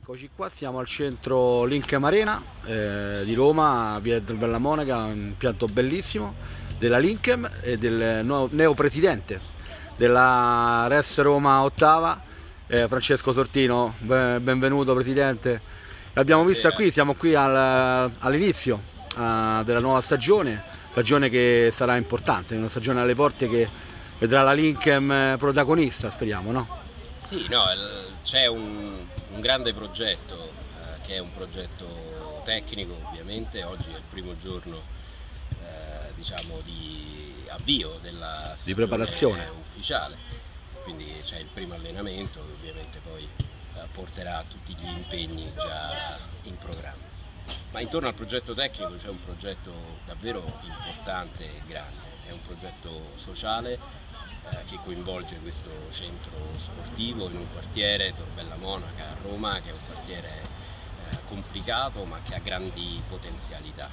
Eccoci qua, siamo al centro Linkem Arena di Roma, via del Bella Monaca, un impianto bellissimo della Linkem e del neo presidente della Res Roma Ottava, Francesco Sortino. Benvenuto presidente. L'abbiamo vista qui, siamo qui all'inizio della nuova stagione che sarà importante, una stagione alle porte che vedrà la Linkem protagonista, speriamo, no? Sì, no, c'è un grande progetto che è un progetto tecnico, ovviamente. Oggi è il primo giorno diciamo di avvio della di preparazione ufficiale, quindi c'è il primo allenamento che ovviamente poi porterà tutti gli impegni già in programma. Ma intorno al progetto tecnico c'è un progetto davvero importante e grande, è un progetto sociale che coinvolge questo centro sportivo in un quartiere, Tor Bella Monaca a Roma, che è un quartiere complicato ma che ha grandi potenzialità.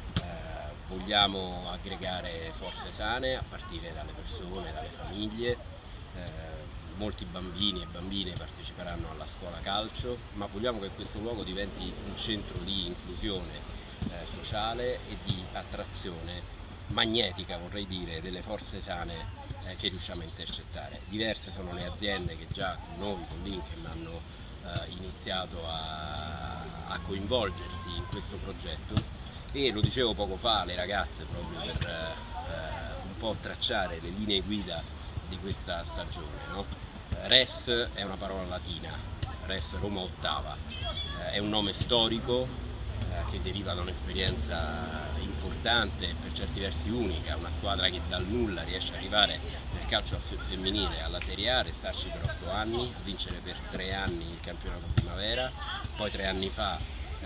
Vogliamo aggregare forze sane a partire dalle persone, dalle famiglie. Molti bambini e bambine parteciperanno alla scuola calcio, ma vogliamo che questo luogo diventi un centro di inclusione sociale e di attrazione magnetica, vorrei dire, delle forze sane che riusciamo a intercettare. Diverse sono le aziende che già con noi, con Linkem, hanno iniziato a coinvolgersi in questo progetto, e lo dicevo poco fa alle ragazze proprio per un po' tracciare le linee guida di questa stagione, no? Res è una parola latina, Res Roma Ottava, è un nome storico che deriva da un'esperienza importante, per certi versi unica, una squadra che dal nulla riesce ad arrivare nel calcio femminile alla Serie A, restarci per 8 anni, vincere per 3 anni il campionato primavera. Poi 3 anni fa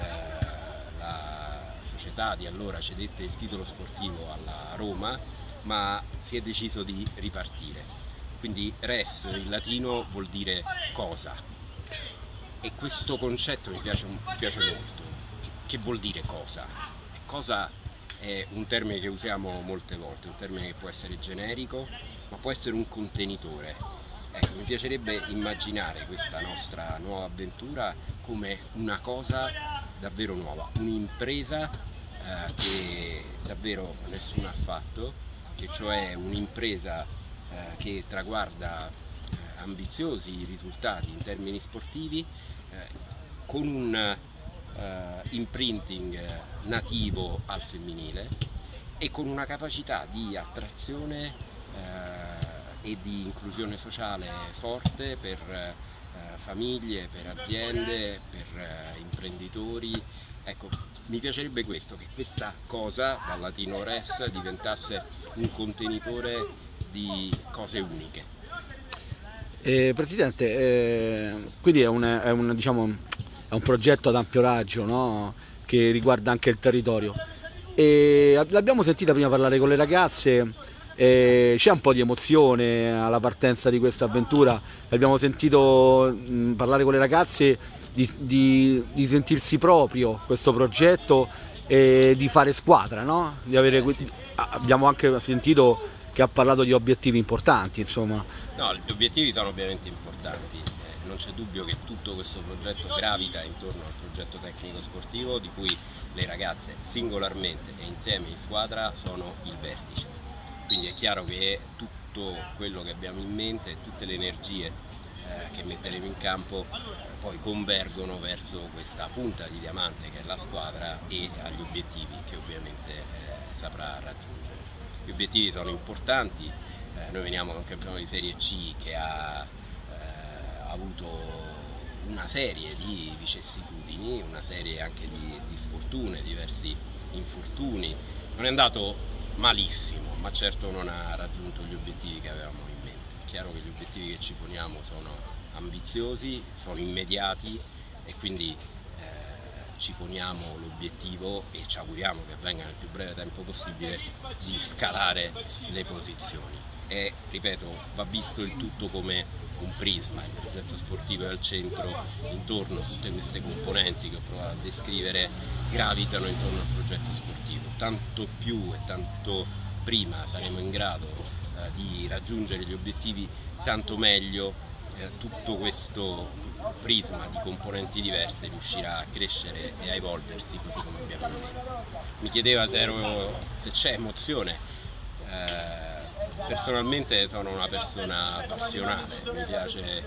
la società di allora cedette il titolo sportivo alla Roma, ma si è deciso di ripartire. Quindi res in latino vuol dire cosa, e questo concetto mi piace molto. Che vuol dire cosa? Cosa è un termine che usiamo molte volte, un termine che può essere generico, ma può essere un contenitore. Ecco, mi piacerebbe immaginare questa nostra nuova avventura come una cosa davvero nuova, un'impresa che davvero nessuno ha fatto, e cioè un'impresa che traguarda ambiziosi risultati in termini sportivi, con un imprinting nativo al femminile e con una capacità di attrazione e di inclusione sociale forte per famiglie, per aziende, per imprenditori. Ecco, mi piacerebbe questo, che questa cosa, dal latino res, diventasse un contenitore di cose uniche. Presidente, quindi è un progetto ad ampio raggio, no? Che riguarda anche il territorio, e l'abbiamo sentita prima parlare con le ragazze, c'è un po' di emozione alla partenza di questa avventura. Abbiamo sentito parlare con le ragazze di sentirsi proprio questo progetto e di fare squadra, no? Abbiamo anche sentito che ha parlato di obiettivi importanti, insomma. No, gli obiettivi sono ovviamente importanti. Non c'è dubbio che tutto questo progetto gravita intorno al progetto tecnico sportivo, di cui le ragazze singolarmente e insieme in squadra sono il vertice. Quindi è chiaro che tutto quello che abbiamo in mente, tutte le energie che metteremo in campo poi convergono verso questa punta di diamante che è la squadra, e agli obiettivi che ovviamente saprà raggiungere. Gli obiettivi sono importanti, noi veniamo da un campionato di Serie C che ha avuto una serie di vicissitudini, una serie anche di sfortune, diversi infortuni. Non è andato malissimo, ma certo non ha raggiunto gli obiettivi che avevamo in mente. È chiaro che gli obiettivi che ci poniamo sono ambiziosi, sono immediati, e quindi ci poniamo l'obiettivo, e ci auguriamo che avvenga nel più breve tempo possibile, di scalare le posizioni. E ripeto, va visto il tutto come un prisma, il progetto sportivo è al centro, intorno a tutte queste componenti che ho provato a descrivere gravitano intorno al progetto sportivo. Tanto più e tanto prima saremo in grado di raggiungere gli obiettivi, tanto meglio tutto questo prisma di componenti diverse riuscirà a crescere e a evolversi così come abbiamo in mente. Mi chiedeva se c'è emozione. Personalmente sono una persona passionale, mi piace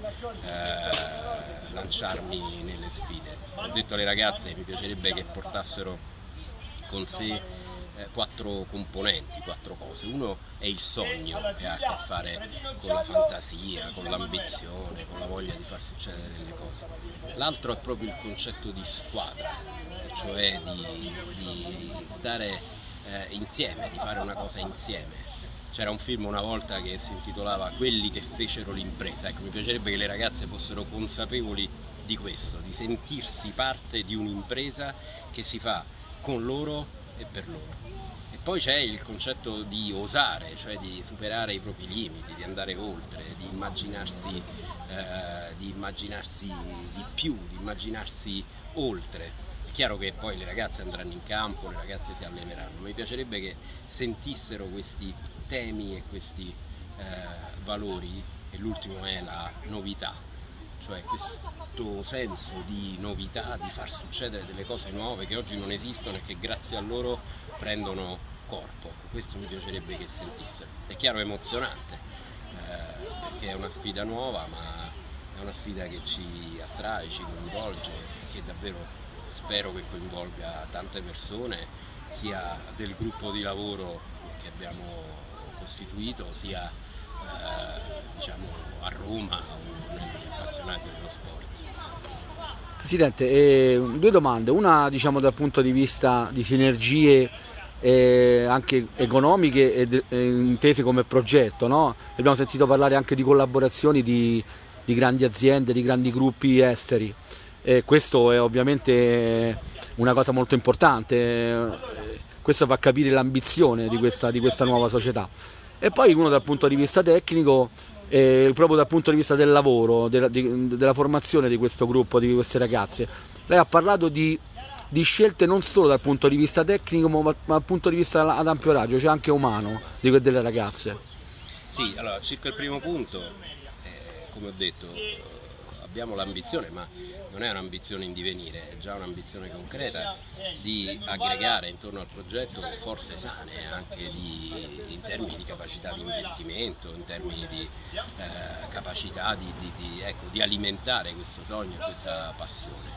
lanciarmi nelle sfide. Ho detto alle ragazze che mi piacerebbe che portassero con sé 4 componenti, 4 cose. Uno è il sogno, che ha a che fare con la fantasia, con l'ambizione, con la voglia di far succedere delle cose. L'altro è proprio il concetto di squadra, cioè di stare insieme, di fare una cosa insieme. C'era un film una volta che si intitolava Quelli che fecero l'impresa. Ecco, mi piacerebbe che le ragazze fossero consapevoli di questo, di sentirsi parte di un'impresa che si fa con loro e per loro. E poi c'è il concetto di osare, cioè di superare i propri limiti, di andare oltre, di immaginarsi di più, di immaginarsi oltre. È chiaro che poi le ragazze andranno in campo, le ragazze si alleneranno, ma mi piacerebbe che sentissero questi temi e questi valori, e l'ultimo è la novità, cioè questo senso di novità, di far succedere delle cose nuove che oggi non esistono e che grazie a loro prendono corpo. Questo mi piacerebbe che sentissero. È chiaro, è emozionante, perché è una sfida nuova, ma è una sfida che ci attrae, ci coinvolge e che davvero spero che coinvolga tante persone, sia del gruppo di lavoro che abbiamo costituito, sia diciamo a Roma o negli appassionati dello sport. Presidente, 2 domande, una diciamo dal punto di vista di sinergie anche economiche e intese come progetto, no? Abbiamo sentito parlare anche di collaborazioni di grandi aziende, di grandi gruppi esteri, e questo è ovviamente una cosa molto importante, questo fa capire l'ambizione di questa nuova società. E poi uno dal punto di vista tecnico, proprio dal punto di vista del lavoro, della formazione di questo gruppo, di queste ragazze. Lei ha parlato di scelte non solo dal punto di vista tecnico, ma dal punto di vista ad ampio raggio, cioè anche umano, delle ragazze. Sì, allora, circa il primo punto, come ho detto, abbiamo l'ambizione, ma non è un'ambizione in divenire, è già un'ambizione concreta di aggregare intorno al progetto forze sane, anche in termini di capacità di investimento, in termini di capacità di alimentare questo sogno e questa passione.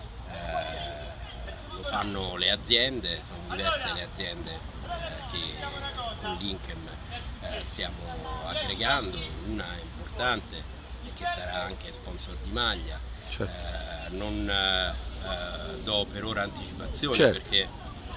Lo fanno le aziende, sono diverse le aziende che con l'Inkem stiamo aggregando, una è importante e che sarà anche sponsor di maglia. Certo. Non do per ora anticipazioni, certo, perché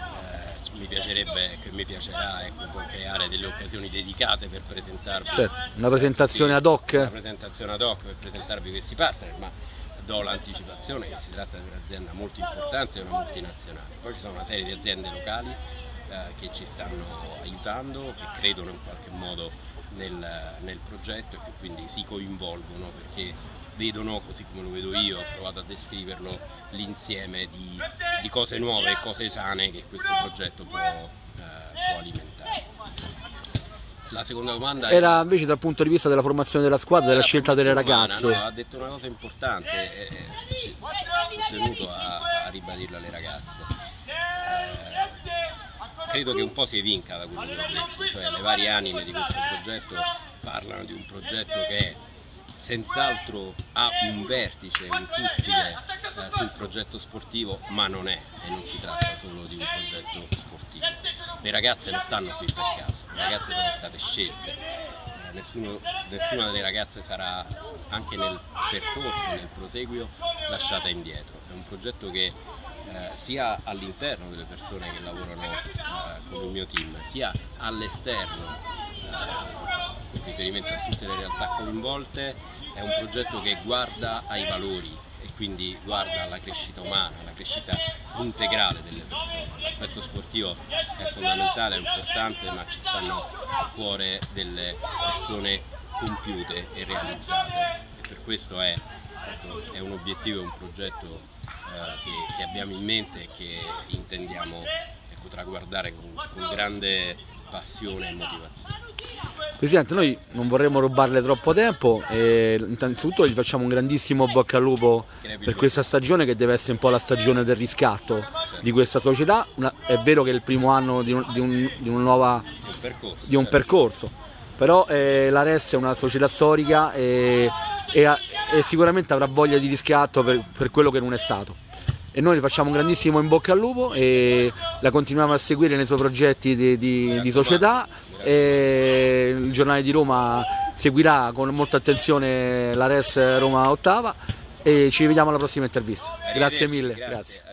mi piacerà poi creare delle occasioni dedicate per presentarvi. Certo, una presentazione ad hoc. Una presentazione ad hoc per presentarvi questi partner, ma do l'anticipazione che si tratta di un'azienda molto importante e una multinazionale. Poi ci sono una serie di aziende locali che ci stanno aiutando, che credono in qualche modo nel progetto e che quindi si coinvolgono perché vedono, così come lo vedo io, ho provato a descriverlo, l'insieme di cose nuove e cose sane che questo progetto può alimentare. La seconda domanda era invece dal punto di vista della formazione della squadra, della scelta delle ragazze. No, ha detto una cosa importante, ci ho tenuto a ribadirla alle ragazze. Credo che un po' si evinca da quello che ho detto, cioè le varie anime di questo progetto parlano di un progetto che senz'altro ha un vertice, un cuspide sul progetto sportivo, ma non è, e non si tratta solo di un progetto sportivo. Le ragazze non stanno qui per caso, le ragazze sono state scelte, nessuna delle ragazze sarà, anche nel percorso, nel proseguio, lasciata indietro. È un progetto che sia all'interno delle persone che lavorano con il mio team, sia all'esterno, con riferimento a tutte le realtà coinvolte, è un progetto che guarda ai valori e quindi guarda alla crescita umana, alla crescita integrale delle persone. L'aspetto sportivo è fondamentale, è importante, ma ci stanno a cuore delle persone compiute e realizzate, e per questo è un obiettivo, è un progetto che abbiamo in mente e che intendiamo traguardare con grande passione e motivazione. Presidente, noi non vorremmo rubarle troppo tempo e innanzitutto gli facciamo un grandissimo bocca al lupo per questa stagione, che deve essere un po' la stagione del riscatto di questa società. È vero che è il primo anno di un percorso, però la RES è una società storica e sicuramente avrà voglia di riscatto per quello che non è stato. E noi le facciamo un grandissimo in bocca al lupo e la continuiamo a seguire nei suoi progetti di società, e il Giornale di Roma seguirà con molta attenzione la RES Roma Ottava e ci vediamo alla prossima intervista. Grazie mille. Grazie.